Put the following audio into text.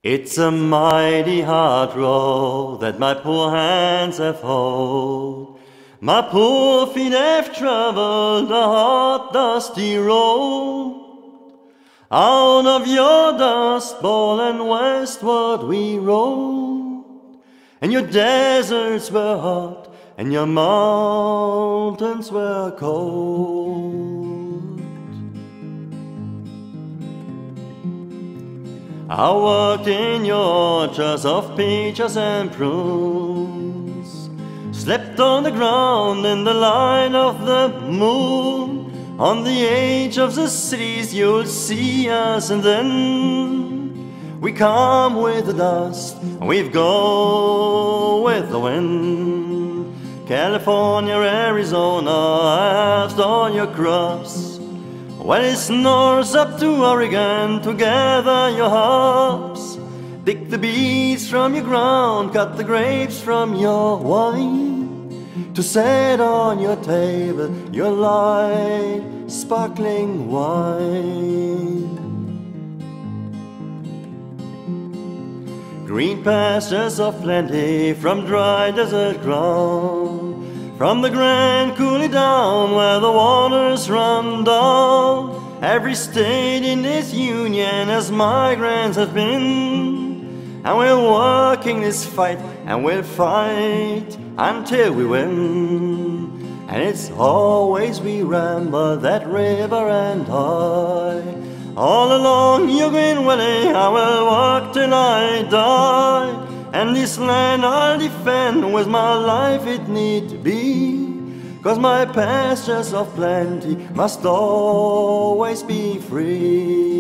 It's a mighty hard road that my poor hands have hold. My poor feet have traveled the hot, dusty road. Out of your dust bowl and westward we rode. And your deserts were hot and your mountains were cold. I worked in your orchards of peaches and prunes, slept on the ground in the light of the moon. On the edge of the cities you'll see us, and then we come with the dust, and we go with the wind. California, Arizona, I've stolen your crops. When it snows up to Oregon to gather your hops, pick the beets from your ground, cut the grapes from your wine, to set on your table your light, sparkling wine. Green pastures of plenty from dry desert ground, from the Grand Coulee down where the waters run down. Every state in this union as migrants have been, and we're working this fight, and we'll fight until we win. And it's always we ramble that river and I, all along your green valley I will walk till I die. And this land I'll defend with my life it need be, 'cause my pastures of plenty must always be free.